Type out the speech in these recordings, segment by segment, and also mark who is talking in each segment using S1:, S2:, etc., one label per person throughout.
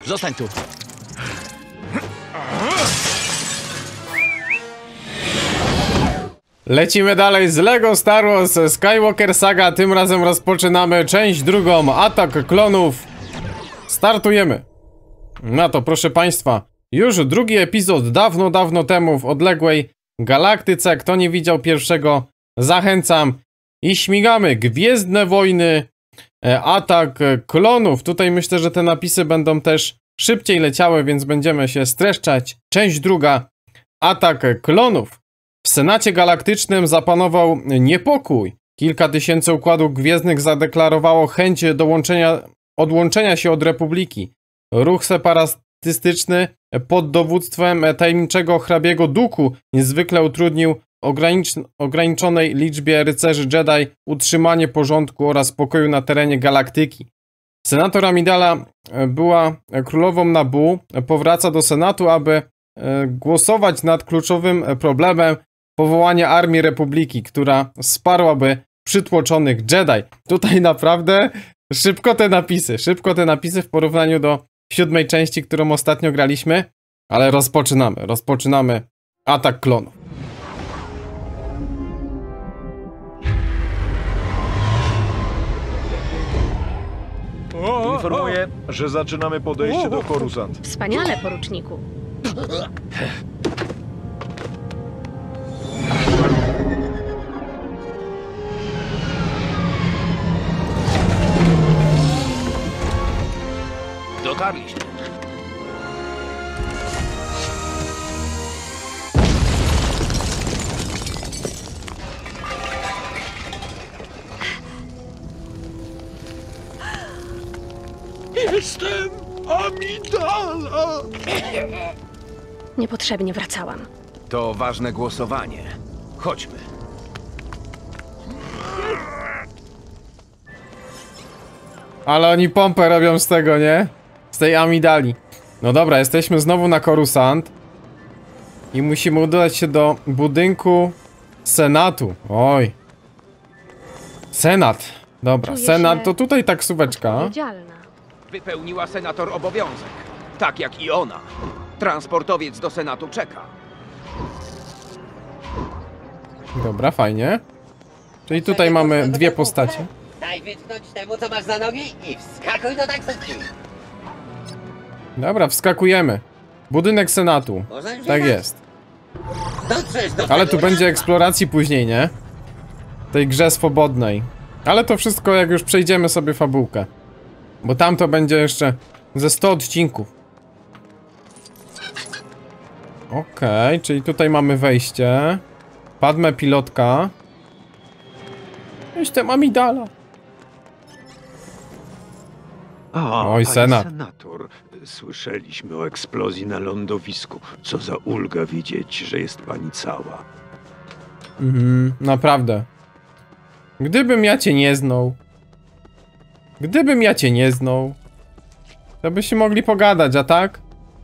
S1: Zostań tu.
S2: Lecimy dalej z LEGO Star Wars Skywalker Saga. Tym razem rozpoczynamy część drugą. Atak klonów. Startujemy. No to proszę państwa, już drugi epizod dawno temu w odległej galaktyce. Kto nie widział pierwszego, zachęcam. I śmigamy. Gwiezdne Wojny. Atak klonów. Tutaj myślę, że te napisy będą też szybciej leciały, więc będziemy się streszczać. Część druga. Atak klonów. W Senacie Galaktycznym zapanował niepokój. Kilka tysięcy układów gwiezdnych zadeklarowało chęć odłączenia się od Republiki. Ruch separatystyczny pod dowództwem tajemniczego hrabiego Dooku niezwykle utrudnił ograniczonej liczbie rycerzy Jedi utrzymanie porządku oraz spokoju na terenie galaktyki. Senator Amidala była królową Naboo, powraca do Senatu, aby głosować nad kluczowym problemem powołania Armii Republiki, która wsparłaby przytłoczonych Jedi. Tutaj naprawdę szybko te napisy w porównaniu do 7. części, którą ostatnio graliśmy, ale rozpoczynamy atak klonów.
S3: Informuję, że zaczynamy podejście do Coruscant.
S4: Wspaniale, poruczniku.
S1: Dotarliśmy.
S3: Jestem Amidala!
S4: Niepotrzebnie wracałam.
S1: To ważne głosowanie. Chodźmy.
S2: Ale oni pompę robią z tego, nie? Z tej Amidali. No dobra, jesteśmy znowu na Coruscant. I musimy udać się do budynku Senatu. Oj. Senat. Dobra,
S4: Czuję
S2: Senat
S4: się
S2: to tutaj taksóweczka.
S4: Odpowiedzialna.
S5: Wypełniła senator obowiązek. Tak jak i ona. Transportowiec do Senatu czeka.
S2: Dobra, fajnie. Czyli tutaj mamy dwie postacie.
S6: Daj wytknąć temu, co masz za nogi i wskakuj do taksówki.
S2: Dobra, wskakujemy. Budynek Senatu.
S6: Możesz
S2: Tak
S6: wjechać.
S2: jest.
S6: Dotrzesz do
S2: Ale tu
S6: celu
S2: będzie
S6: miasta.
S2: eksploracji później, nie? W tej grze swobodnej. Ale to wszystko jak już przejdziemy sobie fabułkę. Bo tam to będzie jeszcze ze 100 odcinków. Okej, czyli tutaj mamy wejście. Padmę pilotka. Jestem Amidala.
S3: A,
S2: Oj,
S3: pani
S2: Senat.
S3: senator, słyszeliśmy o eksplozji na lądowisku. Co za ulga widzieć, że jest pani cała.
S2: Naprawdę. Gdybym ja cię nie znał. To byśmy mogli pogadać, a tak?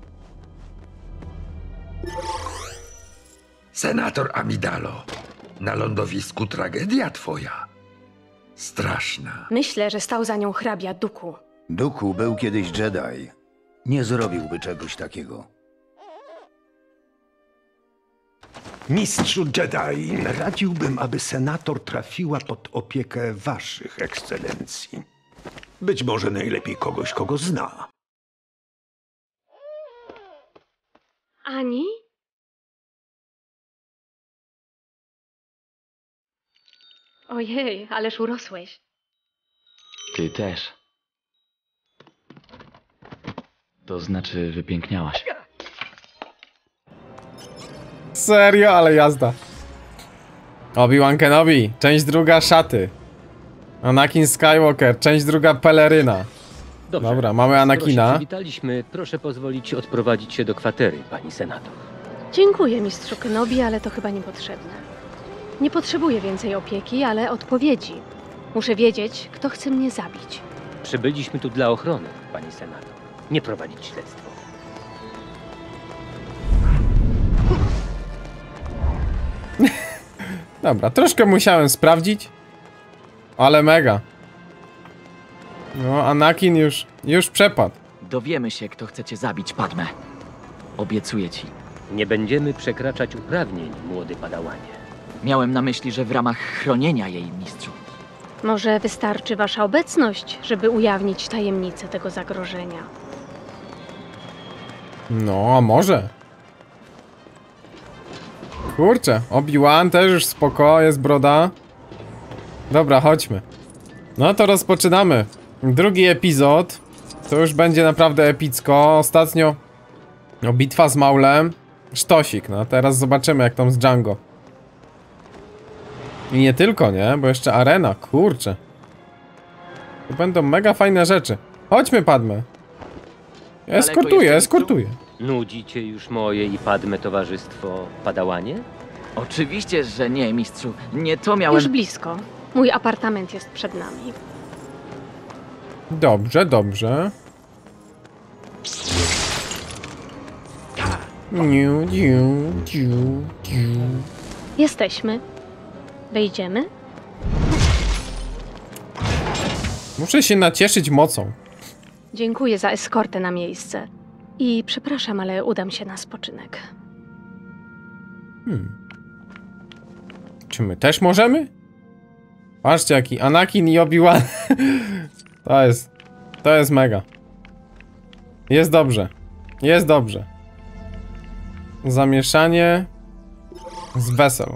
S7: Senator Amidalo, na lądowisku tragedia twoja. Straszna.
S4: Myślę, że stał za nią hrabia Dooku.
S8: Dooku był kiedyś Jedi. Nie zrobiłby czegoś takiego.
S3: Mistrzu Jedi, radziłbym, aby senator trafiła pod opiekę waszych ekscelencji. Być może najlepiej kogoś, kogo zna.
S4: Ani? Ojej, ależ urosłeś.
S1: Ty też. To znaczy wypiękniałaś.
S2: Serio, ale jazda. Obi-Wan Kenobi, część druga szaty. Anakin Skywalker, część druga peleryna.
S9: Dobrze.
S2: Dobra, mamy
S9: Skoro
S2: Anakina.
S9: się przywitaliśmy, proszę pozwolić odprowadzić się do kwatery, pani senator.
S4: Dziękuję, mistrzu Kenobi, ale to chyba niepotrzebne. Nie potrzebuję więcej opieki, ale odpowiedzi. Muszę wiedzieć, kto chce mnie zabić.
S9: Przybyliśmy tu dla ochrony, pani senator. Nie prowadzić śledztwo.
S2: Dobra, troszkę musiałem sprawdzić. Ale mega. No, Anakin już przepadł.
S10: Dowiemy się, kto chce cię zabić, Padmę. Obiecuję ci.
S9: Nie będziemy przekraczać uprawnień, młody padałanie.
S10: Miałem na myśli, że w ramach chronienia jej, mistrzu.
S4: Może wystarczy wasza obecność, żeby ujawnić tajemnicę tego zagrożenia.
S2: No, a może? Kurczę, Obi-Wan też już spoko, jest broda. Dobra, chodźmy. No to rozpoczynamy. Drugi epizod. To już będzie naprawdę epicko. Ostatnio bitwa z Maulem. Sztosik, no teraz zobaczymy jak tam z Django. I nie tylko, nie? Bo jeszcze arena, kurczę. To będą mega fajne rzeczy. Chodźmy, Padmę. Eskortuję, eskortuję.
S9: Nudzi cię już moje i Padmę towarzystwo, padałanie?
S10: Oczywiście, że nie, mistrzu. Nie to miałem...
S4: Już blisko. Mój apartament jest przed nami.
S2: Dobrze, dobrze. Niu, niu, niu, niu.
S4: Jesteśmy. Wejdziemy?
S2: Muszę się nacieszyć mocą.
S4: Dziękuję za eskortę na miejsce. I przepraszam, ale udam się na spoczynek.
S2: Czy my też możemy? Patrzcie jaki Anakin i Obi-Wan. To jest mega. Jest dobrze. Jest dobrze. Zamieszanie z weseł.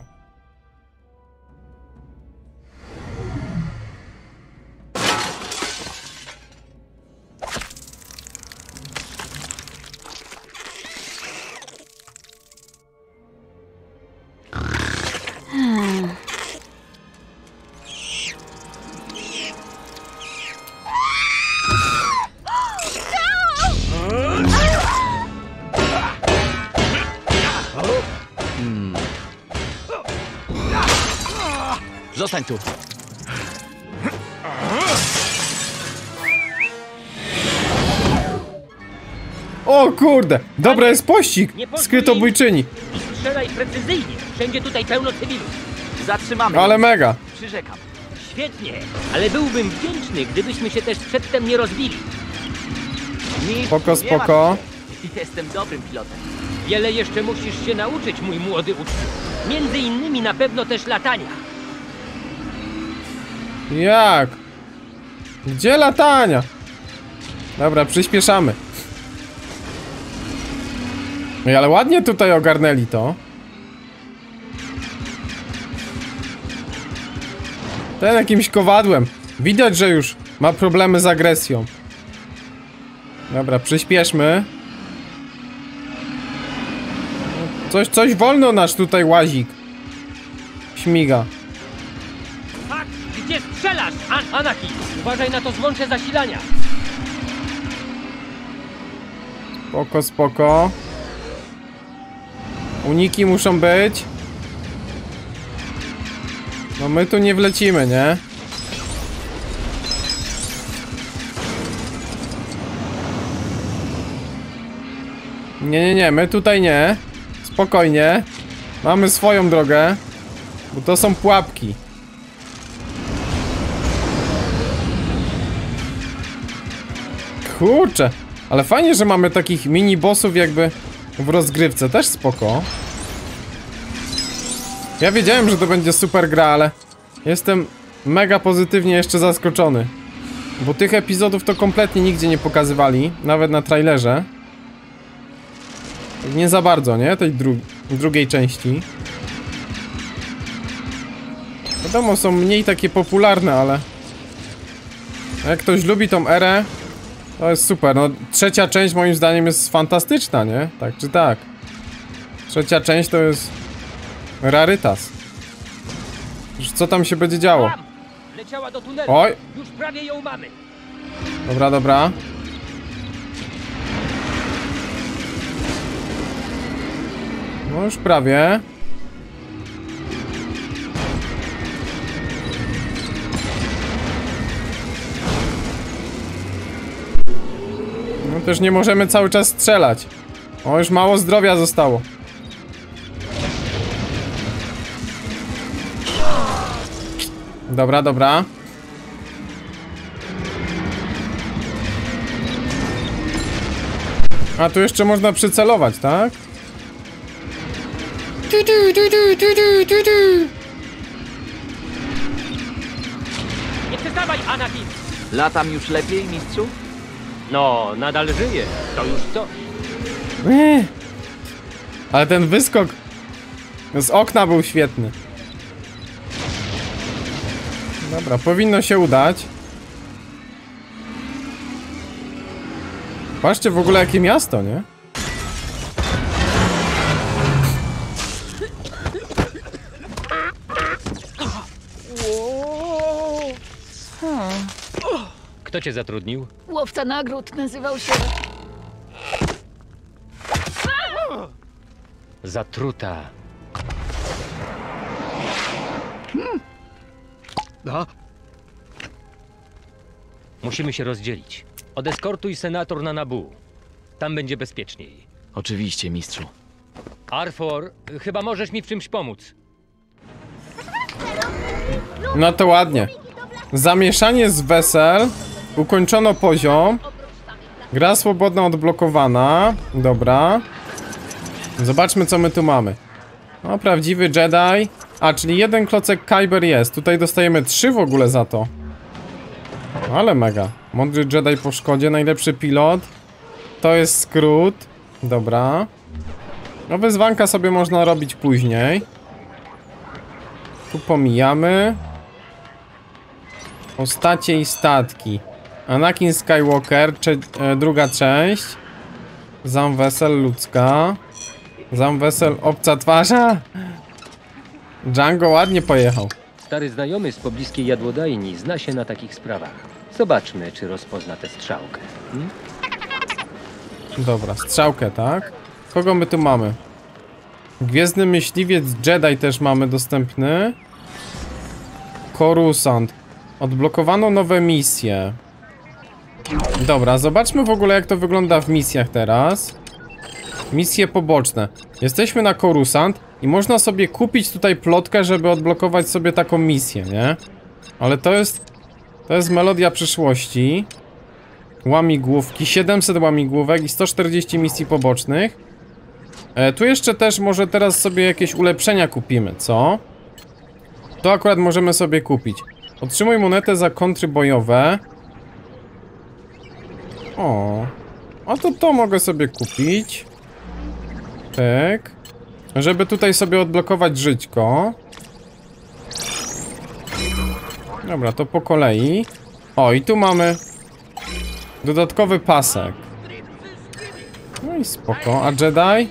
S10: Zostań tu.
S2: O kurde! Dobra, jest pościg! Skrytobójczyni.
S9: I strzelaj precyzyjnie. Wszędzie tutaj pełno cywilów.
S10: Zatrzymamy.
S2: Ale
S10: ją.
S2: mega.
S10: Przyrzekam.
S9: Świetnie, ale byłbym wdzięczny, gdybyśmy się też przedtem nie rozbili.
S10: Mistrzu,
S2: Spoko,
S10: nie
S2: spoko.
S10: martw się. Jestem dobrym pilotem.
S9: Wiele jeszcze musisz się nauczyć, mój młody uczniu. Między innymi na pewno też latania.
S2: Jak? Gdzie latania? Dobra, przyspieszamy. Ej, ale ładnie tutaj ogarnęli to. Ten jakimś kowadłem. Widać, że już ma problemy z agresją. Dobra, przyspieszmy. Coś wolno nasz tutaj łazik. Śmiga.
S9: Tak, gdzie strzelasz, Anakin? Uważaj na to złącze zasilania.
S2: Spoko, spoko. Uniki muszą być. No my tu nie wlecimy, nie? Nie, my tutaj nie. Spokojnie. Mamy swoją drogę. Bo to są pułapki. Kurczę. Ale fajnie, że mamy takich mini bossów jakby w rozgrywce. Też spoko. Ja wiedziałem, że to będzie super gra, ale jestem mega pozytywnie jeszcze zaskoczony. Bo tych epizodów to kompletnie nigdzie nie pokazywali. Nawet na trailerze. Nie za bardzo, nie? Tej drugiej części. Wiadomo, są mniej takie popularne, ale jak ktoś lubi tą erę, to jest super. No, trzecia część moim zdaniem jest fantastyczna, nie? Tak czy tak. Trzecia część to jest rarytas. Już co tam się będzie działo?
S9: Leciała do tunelu.
S2: Oj.
S9: Już prawie ją mamy.
S2: Dobra, dobra. No już prawie. No też nie możemy cały czas strzelać. O, już mało zdrowia zostało. Dobra, dobra. A tu jeszcze można przycelować, tak?
S9: Nie przestawaj, Anakin!
S10: Latam już lepiej, mistrzu?
S9: No, nadal żyję. To już coś.
S2: Ale ten wyskok z okna był świetny. Dobra, powinno się udać. Patrzcie w ogóle jakie miasto, nie?
S9: Kto cię zatrudnił?
S11: Łowca nagród nazywał się...
S9: Zatruta. Musimy się rozdzielić. Odeskortuj senator na Naboo. Tam będzie bezpieczniej.
S10: Oczywiście, mistrzu.
S9: Arfor, chyba możesz mi w czymś pomóc.
S2: No to ładnie. Zamieszanie z wesel. Ukończono poziom. Gra swobodna odblokowana. Dobra. Zobaczmy co my tu mamy. No, prawdziwy Jedi. A, czyli jeden klocek Kyber jest. Tutaj dostajemy 3 w ogóle za to. Ale mega. Mądry Jedi po szkodzie, najlepszy pilot. To jest skrót. Dobra. No wyzwanka sobie można robić później. Tu pomijamy. Postacie i statki. Anakin Skywalker, druga część. Zam Wesel ludzka. Zam Wesel obca twarza. Django ładnie pojechał.
S9: Stary znajomy z pobliskiej jadłodajni zna się na takich sprawach. Zobaczmy, czy rozpozna tę strzałkę.
S2: Dobra, strzałkę, tak? Kogo my tu mamy? Gwiezdny Myśliwiec Jedi też mamy dostępny. Coruscant. Odblokowano nowe misje. Dobra, zobaczmy w ogóle jak to wygląda w misjach teraz. Misje poboczne. Jesteśmy na Coruscant i można sobie kupić tutaj plotkę, żeby odblokować sobie taką misję, nie? Ale to jest melodia przyszłości. Łamigłówki, 700 łamigłówek i 140 misji pobocznych. Tu jeszcze też może teraz sobie jakieś ulepszenia kupimy, co? To akurat możemy sobie kupić. Otrzymuj monetę za kontry bojowe. O. A to mogę sobie kupić. Tak. Żeby tutaj sobie odblokować żyćko. Dobra, to po kolei. O, i tu mamy dodatkowy pasek. No i spoko. A Jedi?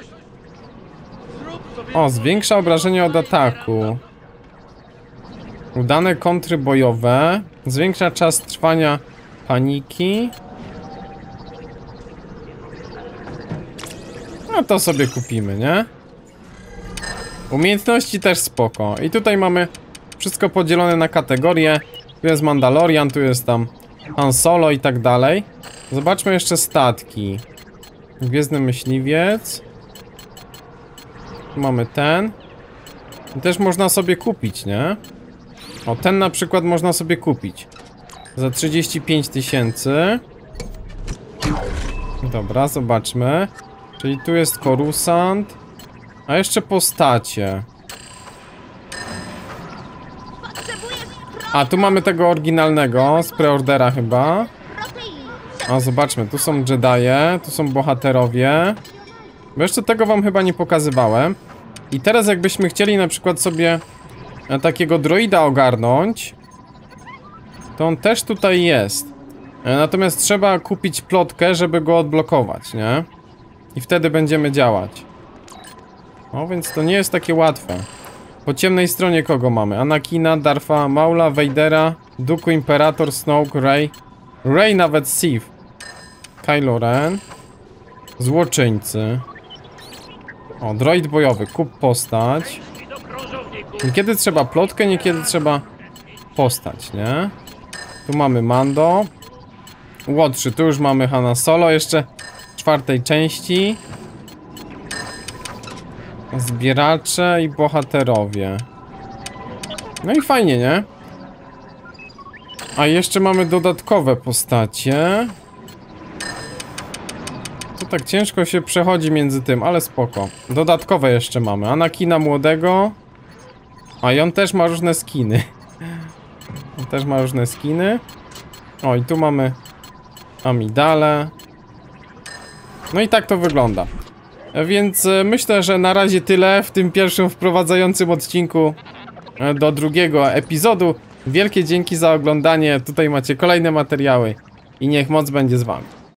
S2: O, zwiększa obrażenia od ataku. Udane kontry bojowe. Zwiększa czas trwania paniki. No to sobie kupimy, nie? Umiejętności też spoko. I tutaj mamy wszystko podzielone na kategorie. Tu jest Mandalorian, tu jest tam Han Solo i tak dalej. Zobaczmy jeszcze statki. Gwiezdny Myśliwiec. Tu mamy ten. I też można sobie kupić, nie? O, ten na przykład można sobie kupić. Za 35 000. Dobra, zobaczmy. Czyli tu jest Coruscant. A jeszcze postacie. A, tu mamy tego oryginalnego z preordera chyba. A, zobaczmy, tu są Jedije, tu są bohaterowie. Bo jeszcze tego wam chyba nie pokazywałem. I teraz jakbyśmy chcieli na przykład sobie takiego droida ogarnąć, to on też tutaj jest. Natomiast trzeba kupić plotkę, żeby go odblokować, nie? I wtedy będziemy działać. No więc to nie jest takie łatwe. Po ciemnej stronie kogo mamy? Anakina, Darfa, Maula, Vadera, Dooku, Imperator, Snoke, Rey. Rey nawet Sith. Kylo Ren. Złoczyńcy. O, droid bojowy. Kup postać. Niekiedy trzeba plotkę, niekiedy trzeba postać, nie? Tu mamy Mando. Łotrzy, tu już mamy Hana Solo, jeszcze w 4. części. Zbieracze i bohaterowie. No i fajnie, nie? A jeszcze mamy dodatkowe postacie. To tak ciężko się przechodzi między tym, ale spoko. Dodatkowe jeszcze mamy. Anakina młodego. A i on też ma różne skiny. On też ma różne skiny. O, i tu mamy Amidale. No i tak to wygląda. Więc myślę, że na razie tyle w tym pierwszym wprowadzającym odcinku do drugiego epizodu. Wielkie dzięki za oglądanie. Tutaj macie kolejne materiały. I niech moc będzie z wami.